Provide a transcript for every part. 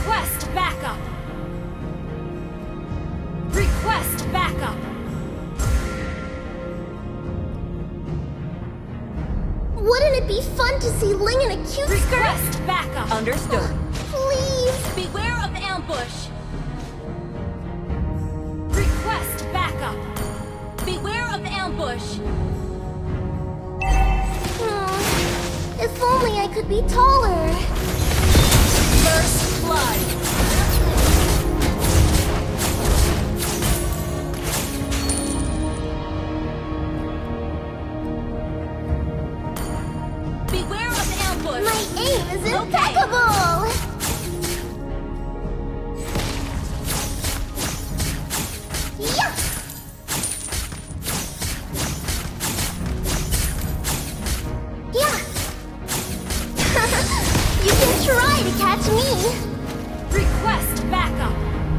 Request backup. Request backup. Wouldn't it be fun to see Ling in a cute skirt? Request backup. Understood. Please. Beware of ambush. Request backup. Beware of ambush. If only I could be taller. First blood. Beware of ambush. My aim is impeccable. Yeah. Yeah. You can try to catch me. Request backup.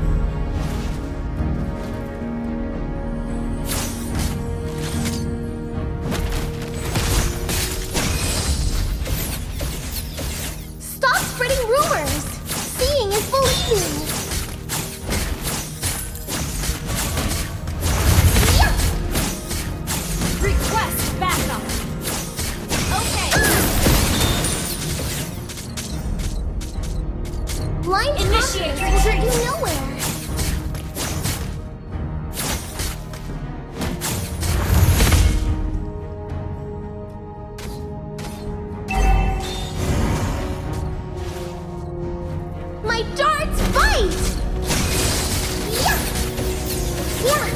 Stop spreading rumors. Seeing is believing. Yeah. Request backup. Okay. Blind Initiate confidence will get retreat. you nowhere. My darts bite! Yeah! Yeah!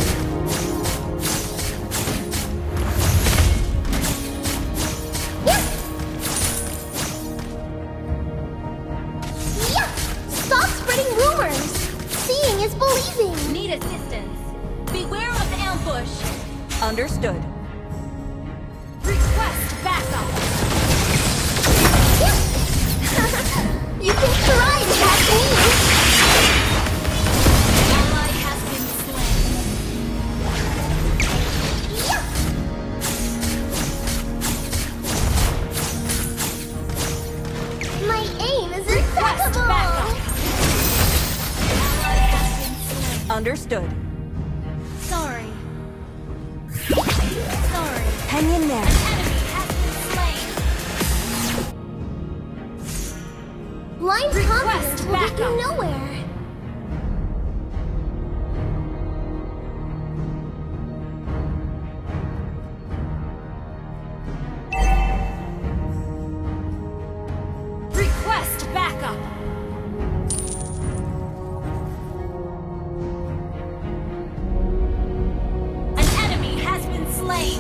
Yeah! Yeah! Stop spreading rumors! Seeing is believing! Need assistance. Beware of ambush. Understood. Request backup. Yeah! You can try to catch me! Ally has been slain. Yeah! My aim is Request impeccable! backup. Ally has been slain. Understood. Sorry. Sorry. Hang in there. Enemy has been slain. Blind Request confidence will get you backup. nowhere. Request backup. An enemy has been slain.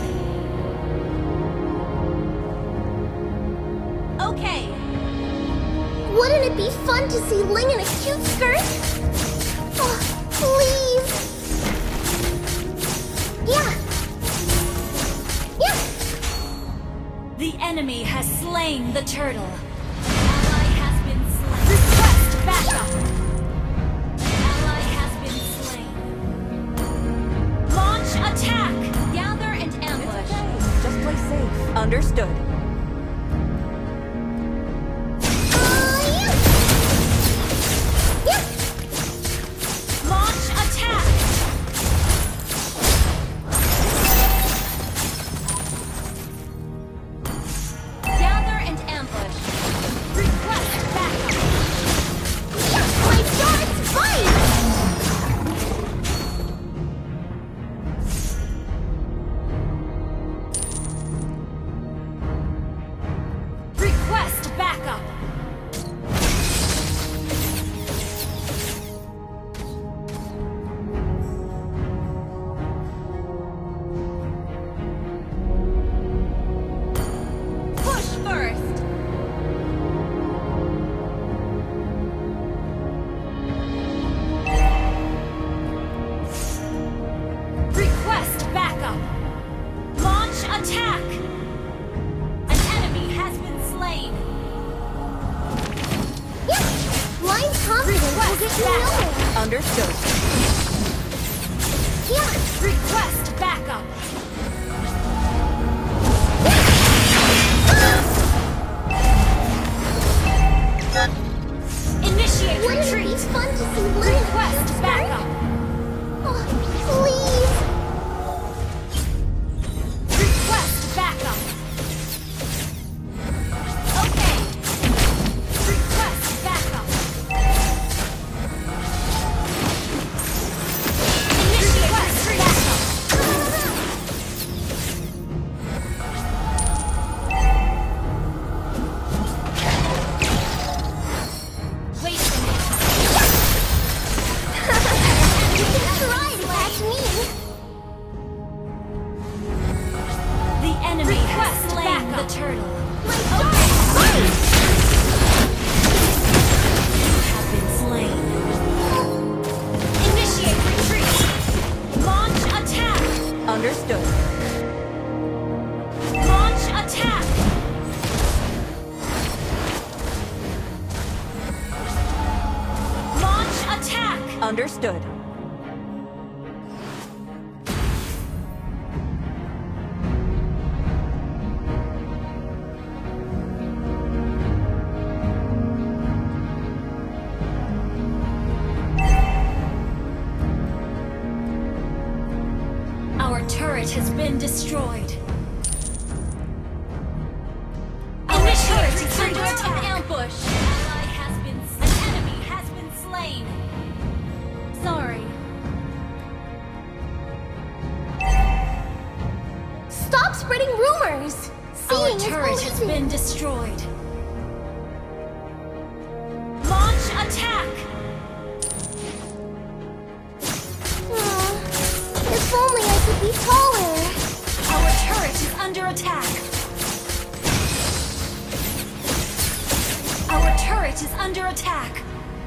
Okay. Wouldn't it be fun to see Ling in a cute skirt? Oh, please! Yeah! Yeah! The enemy has slain the turtle. Ally has been slain. Request backup. Ally has been slain. Launch attack. Gather and ambush. Just play safe. Understood. Yeah! Yeah! Launch attack. Gather and ambush. Request backup. Yeah! My darts bite! Request backup. Push first. Request backup. Launch attack. An enemy has been slain. Yeah! Blind confidence will get you nowhere. Understood. Yeah! Request backup. Initiate Wouldn't it retreat. be fun to see Ling in a cute Request skirt. backup. Oh, please. Request backup. Okay. Request backup. Initiate retreat. Wait for me. You can try to catch me. The enemy has slain the turtle. My dark bite. You have been slain. Initiate retreat. Launch attack. Understood. Launch attack. Launch attack. Understood. Our turret has been destroyed. Initiate retreat. Ambush. An enemy has been slain. Sorry. Stop spreading rumors. Our Seeing is turret has believing. been destroyed. Launch attack. If only I could be taller. Our turret is under attack. Our turret is under attack.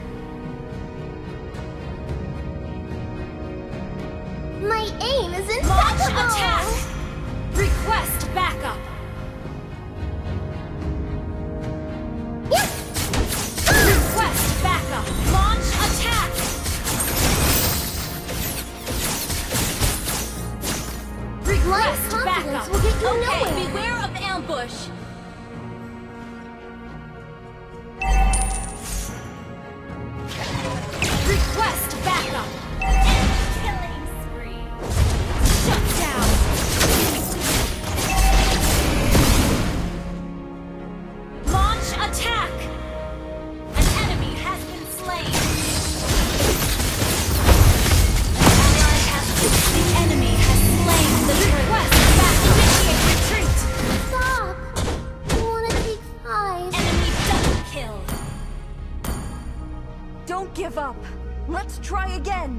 My aim is Launch impeccable. attack. Request backup. Yeah. Request backup. Launch attack. Light Request confidence backup. will get you Okay, nowhere. beware of ambush. Request backup. Killing spree. Shut down. Launch attack. An enemy has been slain. The enemy has slain the request back. Initiate retreat. Stop. I want to take 5. Enemy double kill. Don't give up. Let's try again.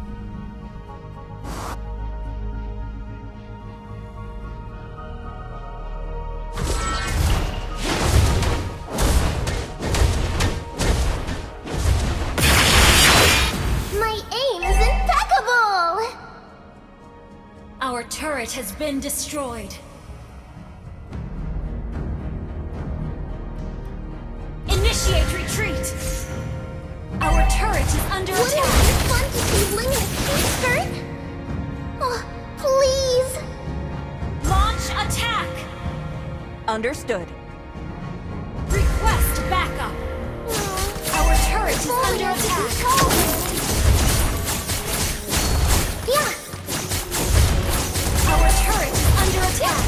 My aim is impeccable. Our turret has been destroyed. Initiate retreat. Our turret is under Wouldn't it attack. be fun to see Ling in a cute skirt? Oh, please. Launch attack. Understood. Request backup. Our turret is under attack. Yeah. Our turret is under attack.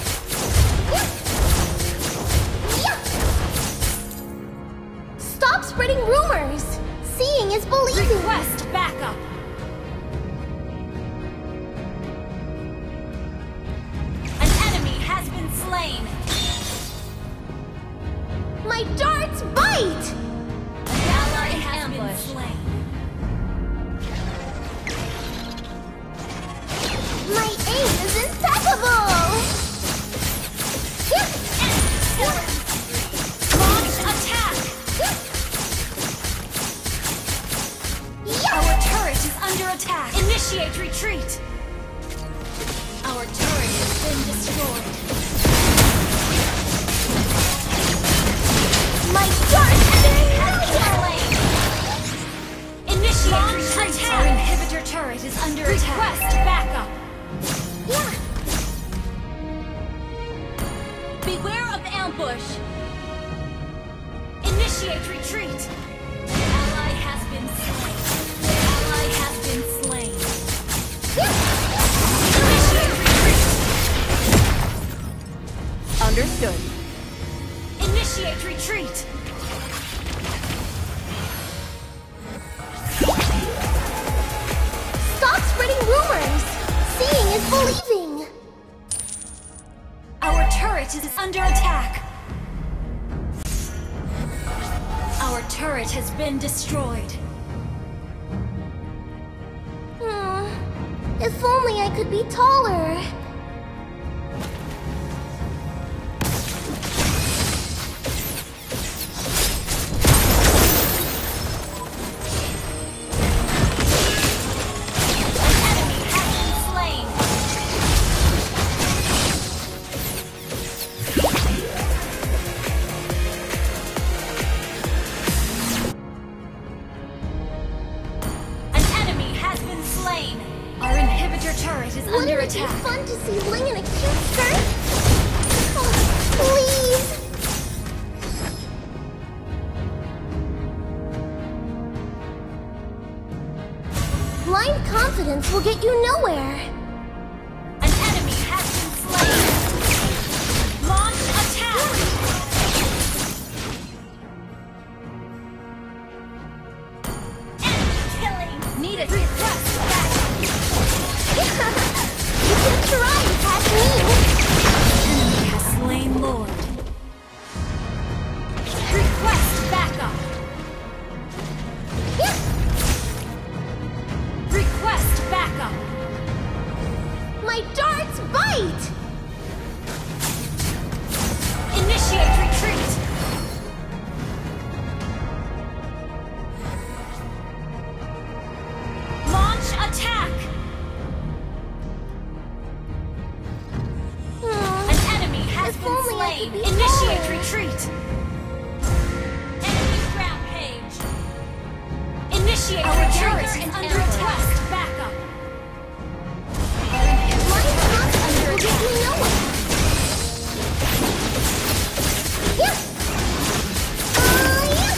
Yeah. Stop spreading rumors. Seeing is believing. Request backup. An enemy has been slain. My darts bite. An ally has been slain. My aim is impeccable. Launch attack. Yeah. Our turret is under attack. Initiate retreat. Our turret has been destroyed. My darts Slain. Initiate retreat. Our inhibitor turret is under attack. Request backup. Yeah. Beware of ambush. Initiate retreat. Ally has been Our turret has been destroyed. If only I could be taller. Under Wouldn't it be attack. fun to see Ling in a cute skirt? Oh, please! Blind confidence will get you nowhere. An enemy has been slain. Launch attack. Enemy killing. Need a request back. You can try and catch me! Enemy has slain Lord. Request backup. Request backup. My darts bite! Initiate retreat. Launch attack. An enemy has If been only I slain. could be Initiate taller. retreat. Enemy rampage. Initiate retreat. Is under request backup. Blind confidence will get you nowhere. Yeah! Yeah!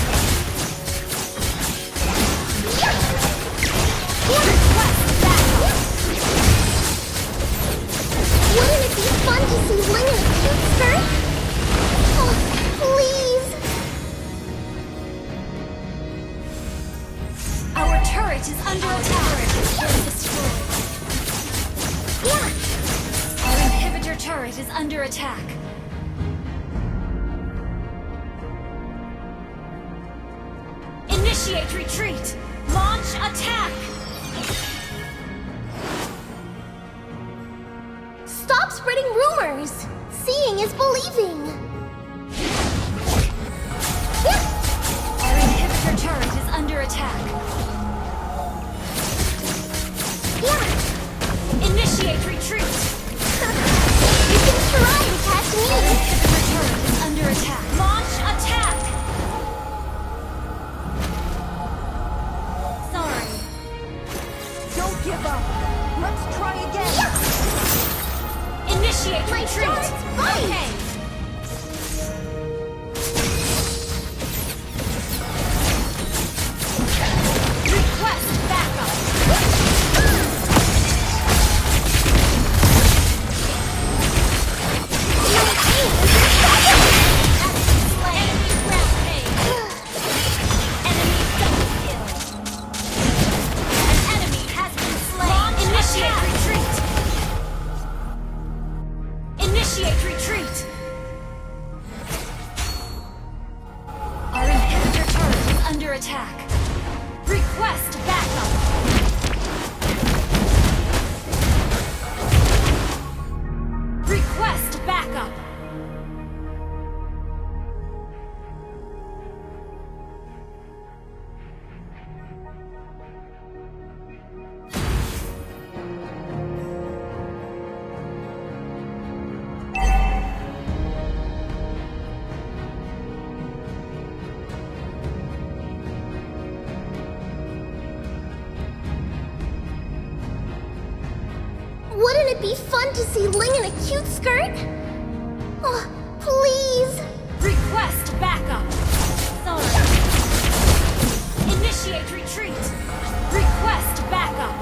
Yeah! Request backup. Wouldn't it be fun to see Ling in a cute skirt? Oh, please! Our turret is under attack. Destroyed. Yeah! Our inhibitor turret is under attack. Initiate retreat. Launch attack. Stop spreading rumors! Seeing is believing! Yeah! Our inhibitor turret is under attack. Yeah! Initiate retreat. You can try and catch me! Inhibitor turret is under attack. Launch attack. Sorry. Don't give up. Let's try again. Initiate My retreat. darts bite! Okay. Request backup. Enemy rampage. Enemy double kill. An enemy has been slain. Initiate retreat. Initiate retreat. Our inhibitor turret is under attack. Request backup. Request backup. Wouldn't it be fun to see Ling in a cute skirt? Oh, please! Request backup. Sorry. Initiate retreat. Request backup.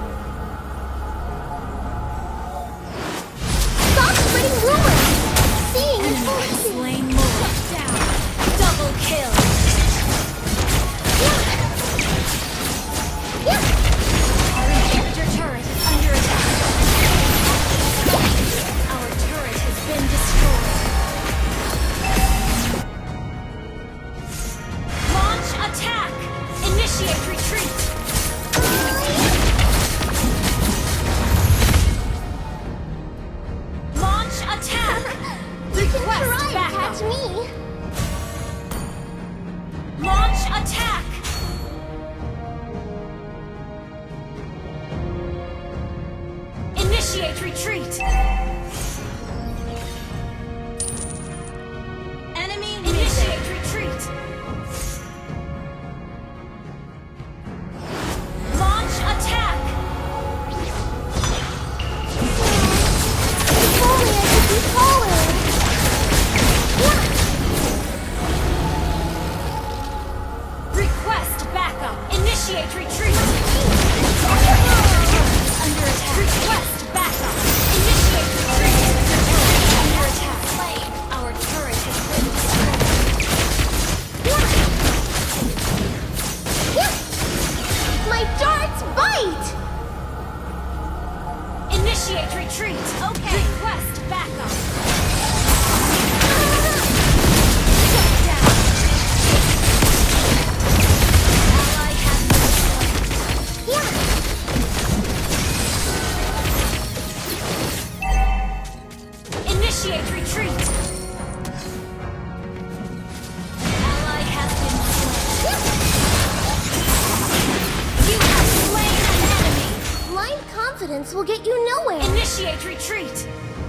Stop spreading rumors! Seeing is Enemy has believing! slain more. Down. Double kill. Yeah! Yeah! Our inhibitor turret is under attack. Our turret has been destroyed. Initiate retreat! Launch attack! You can Request try to backup. catch me. Launch attack! Initiate retreat! Enemy initiate retreat! Launch attack! If only I could be taller. Yeah. Request backup! Initiate retreat! Under attack! Request backup! Initiate retreat! Under attack! Slain! Our turret has been destroyed! Yeah. My darts bite. Initiate retreat! Okay! Request backup! Shut down! Ally has been slain! Yeah. Initiate retreat! Ally has been slain! You have slain an enemy! Blind confidence will get you nowhere. Initiate retreat!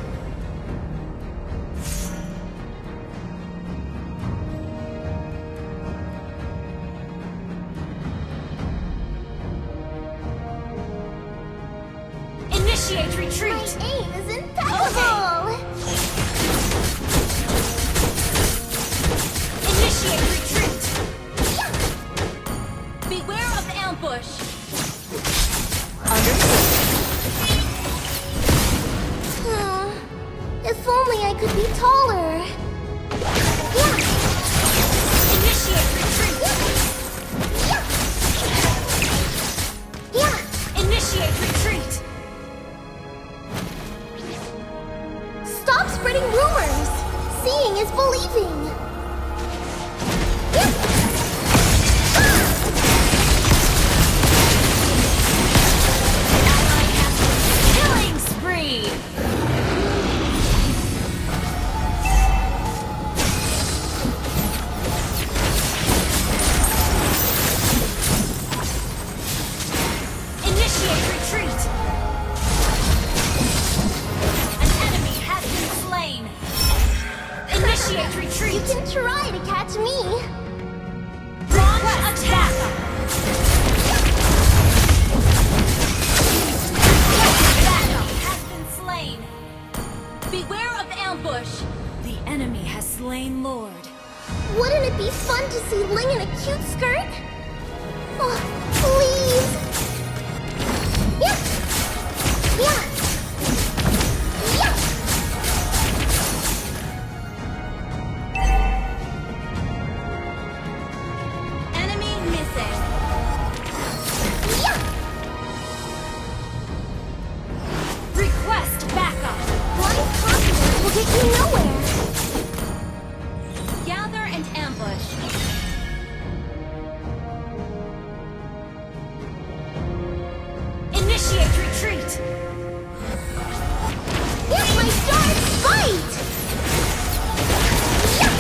Initiate My retreat! aim is impeccable. Initiate retreat! Beware of ambush! If only I could be taller. Yeah. Initiate retreat! Yeah. Yeah. Initiate retreat! Stop spreading rumors. Seeing is believing. Yeah. Ally has been killing spree! Initiate retreat! An enemy has been slain! Initiate You retreat! can try to catch me. Launch attack! Backup has been slain! Beware of ambush! The enemy has slain Lord. Wouldn't it be fun to see Ling in a cute skirt? Oh, please. Yeah. Yeah. Yeah. Enemy missing. Yeah. Request backup. Blind confidence will get you nowhere. Gather and ambush. Initiate retreat. Yeah, my darts bite. Yeah.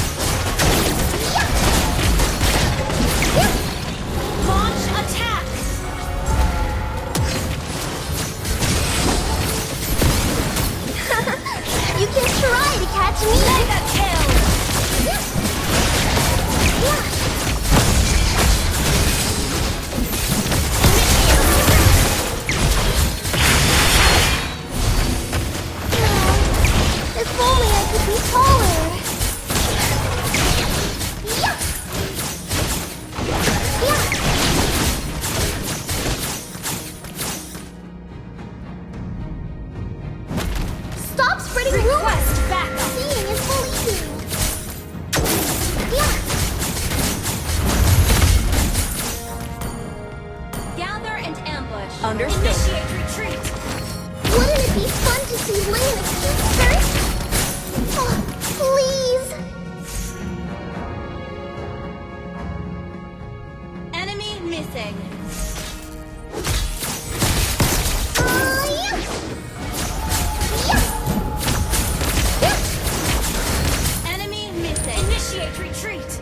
Yeah. Yeah. Launch attack. You can try to catch me. Mega kill. Yeah. Yeah. If only I could be taller. Yeah. Yeah. Stop spreading rumors. Request backup. Seeing is believing. Yeah. Gather and ambush. Understood. Initiate retreat. Wouldn't it be fun to see Ling in a cute skirt? Oh, please. Enemy missing. Yeah. Yeah. Enemy missing. Initiate retreat.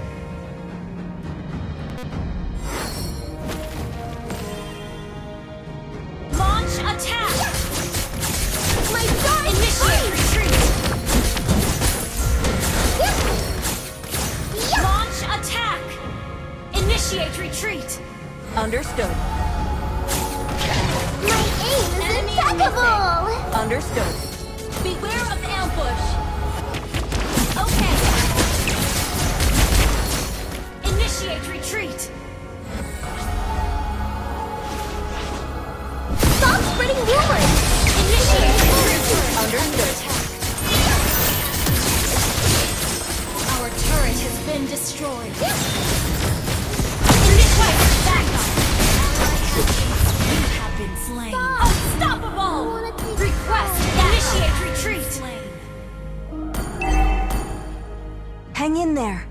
Launch attack. My sword is Initiate free. retreat. Yeah. Launch attack. Initiate retreat. Understood. My aim is Enemy impeccable. Understood. Beware of ambush. Okay. Initiate retreat. Stop spreading rumors. Initiate retreat. Understood. Our turret has been destroyed. Request backup. You have been slain. Stop. Unstoppable. I wanna take Request backup. initiate retreat. Hang in there.